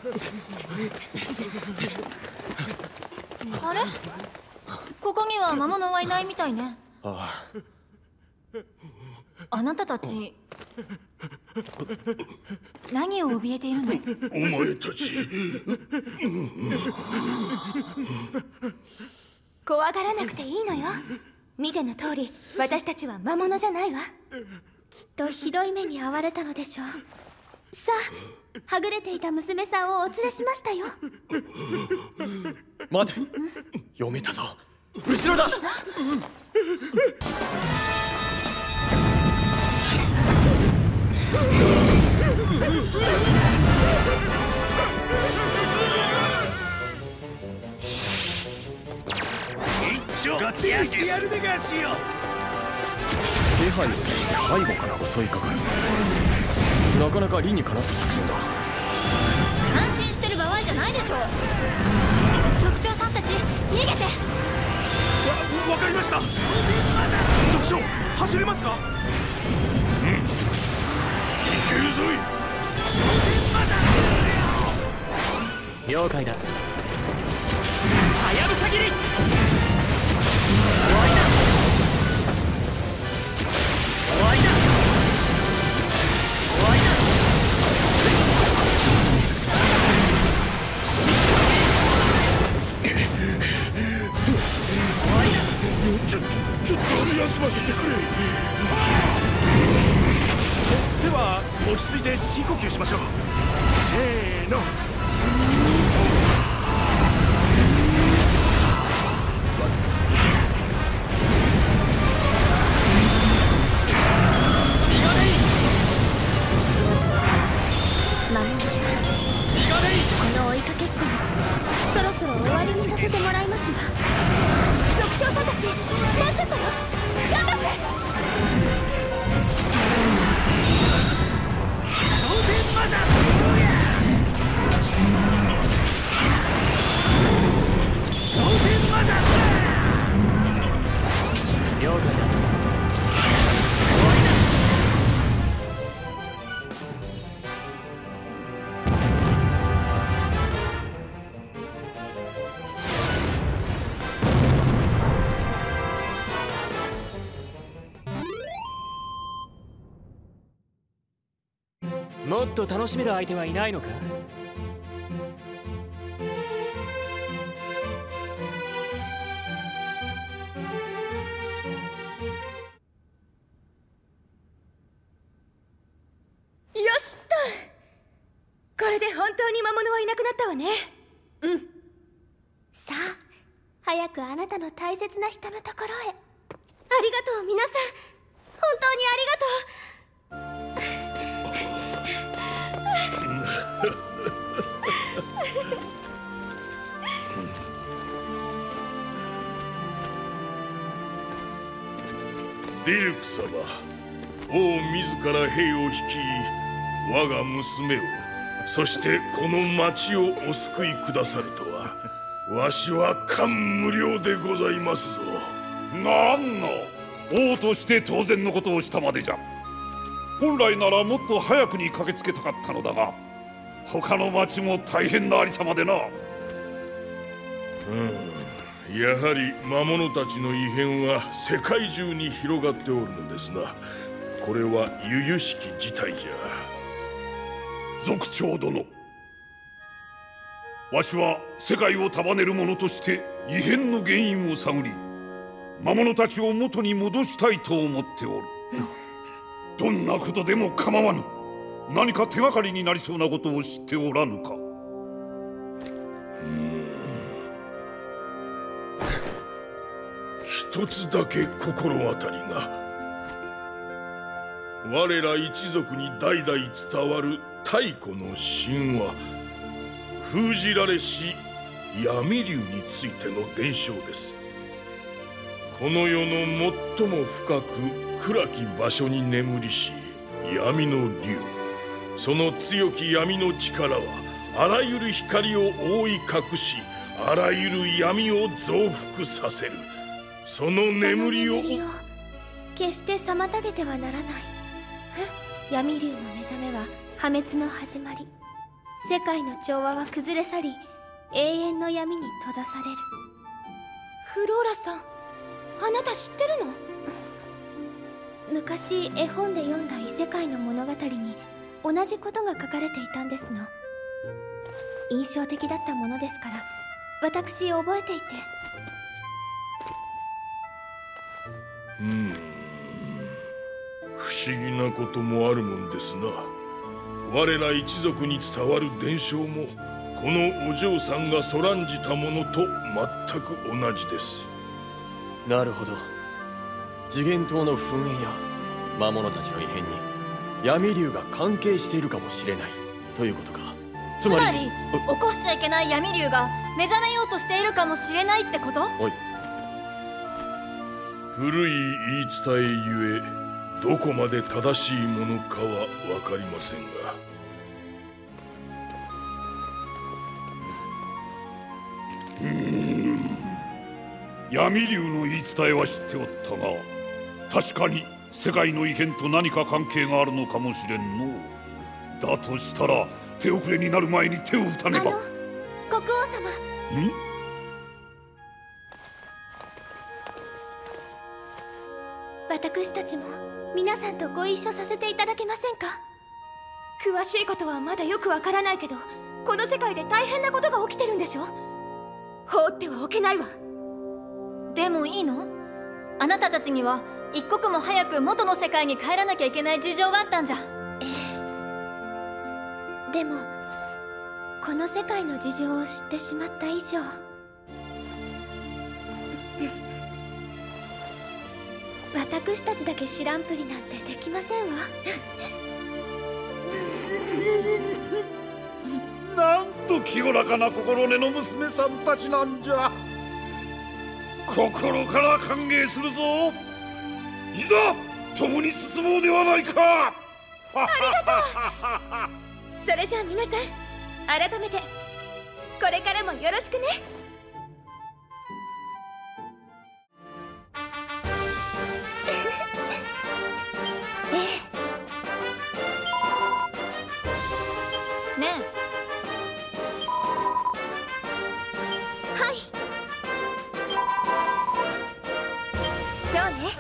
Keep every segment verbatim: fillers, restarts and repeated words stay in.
あれ、ここには魔物はいないみたいね。 ああ。あなたたち何を怯えているの？ お前たち怖がらなくていいのよ。見ての通り私たちは魔物じゃないわ。 きっとひどい目に遭われたのでしょう。さあ、はぐれていた娘さんをお連れしましたよ。 待て、読めたぞ。後ろだ。 一丁ガッやってやるでがしよ。 気配を消して背後から襲いかかる。なかなか理にかなった作戦だ。 安心してる場合じゃないでしょ。族長さんたち逃げて。 わ、わかりました。族長走れますか？うん、いけるぞい。 了解だ。はやぶさ切り。 終わりだ。終わりだ。終わりだ。 ちょ、ちょ、ちょっと休ませてくれ。では落ち着いて深呼吸しましょう。せーの。 魔物さん、この追いかけっこもそろそろ終わりにさせてもらいますわ。族長さんたち、もうちょっとよ。頑張って。 蒼天魔山。蒼天魔山。 了解だ。 もっと楽しめる相手はいないのか？ よしっと。これで本当に魔物はいなくなったわね。うん。 さあ、早くあなたの大切な人のところへ。 ありがとう皆さん、本当にありがとう。 ディルク様、王自ら兵を率い我が娘を、そしてこの町をお救いくださるとは、わしは感無量でございますぞ。 なんの王として当然のことをしたまでじゃ。本来ならもっと早くに駆けつけたかったのだが、他の町も大変なありさまでな。 うん、やはり魔物たちの異変は世界中に広がっておるのですな。これは由々しき事態じゃ。 族長殿、わしは世界を束ねる者として異変の原因を探り、魔物たちを元に戻したいと思っておる。どんなことでも構わぬ。何か手がかりになりそうなことを知っておらぬか？ 一つだけ心当たりが。我ら一族に代々伝わる太古の神話、封じられし闇竜についての伝承です。この世の最も深く暗き場所に眠りし闇の竜、その強き闇の力はあらゆる光を覆い隠し、あらゆる闇を増幅させる。その眠りを決して妨げてはならない。闇竜の目覚めは破滅の始まり。 世界の調和は崩れ去り、永遠の闇に閉ざされる。 フローラさん、あなた知ってるの？ 昔絵本で読んだ異世界の物語に同じことが書かれていたんですの。印象的だったものですから私覚えていて。 うーん、不思議なこともあるもんですな。我ら一族に伝わる伝承もこのお嬢さんがそらんじたものと全く同じです。 なるほど。次元島の噴煙や魔物たちの異変に闇竜が関係しているかもしれないということか。つまり、 つまり起こしちゃいけない闇竜が目覚めようとしているかもしれないってこと？ おい、 古い言い伝えゆえどこまで正しいものかは分かりませんが、 うーん、闇竜の言い伝えは知っておったが、確かに世界の異変と何か関係があるのかもしれんの。だとしたら手遅れになる前に手を打たねば。 あの国王様。 ん？ 私たちも皆さんとご一緒させていただけませんか？ 詳しいことはまだよくわからないけど、この世界で大変なことが起きてるんでしょ？放ってはおけないわ。 でもいいの？あなたたちには一刻も早く元の世界に帰らなきゃいけない事情があったんじゃ。 ええ。でもこの世界の事情を知ってしまった以上、私たちだけ知らんぷりなんてできませんわ。 なんと清らかな心根の娘さんたちなんじゃ。心から歓迎するぞ。いざ共に進もうではないか。 ありがとう。それじゃあ皆さん、改めてこれからもよろしくね。 ねはい。 そうね。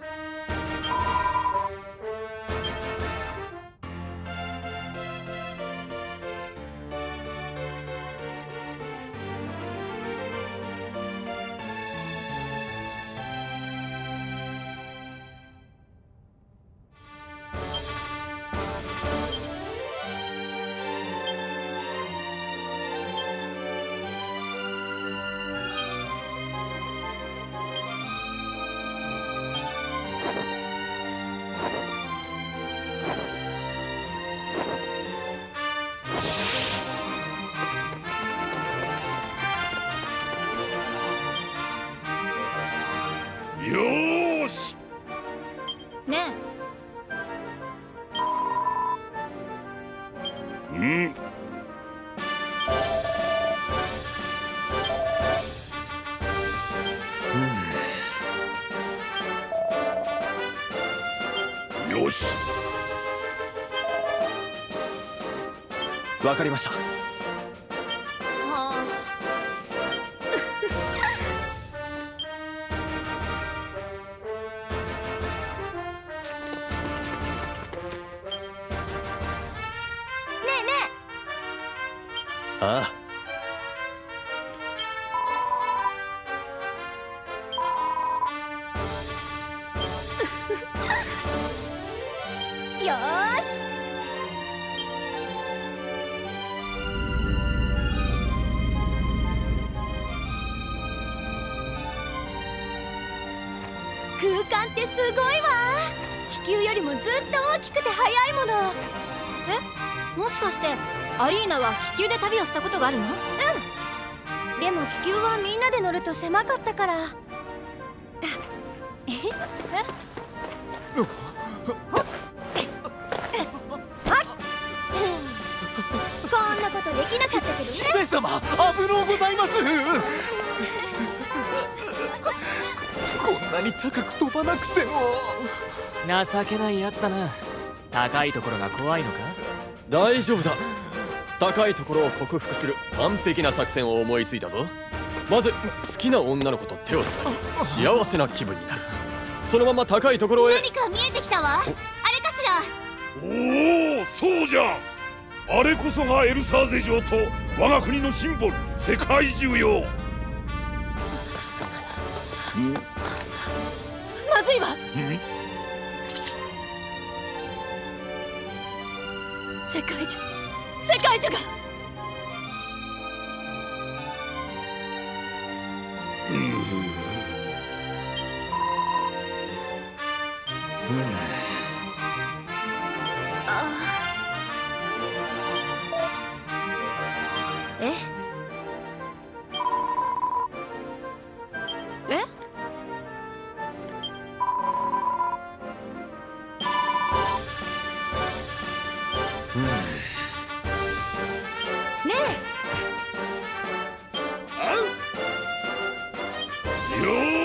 よーし。 えねえ。ん？よし。 わかりました。 あああ。 よーし。空間ってすごいわ。気球よりもずっと大きくて速いもの。 え、もしかしてアリーナは気球で旅をしたことがあるの？ うん。でも気球はみんなで乗ると狭かったから。え？え？こんなことできなかったけどね。 姫様、危のうございます。こんなに高く飛ばなくても。情けないやつだな。高いところが怖いのか？ 大丈夫だ。 高いところを克服する完璧な作戦を思いついたぞ。まず好きな女の子と手をつなぎ幸せな気分になる。そのまま高いところへ。 何か見えてきたわ。あれかしら。 おお、そうじゃ。あれこそがエルサーゼ城と我が国のシンボル、世界中よ。 まずいわ。世界中世界中がええねよ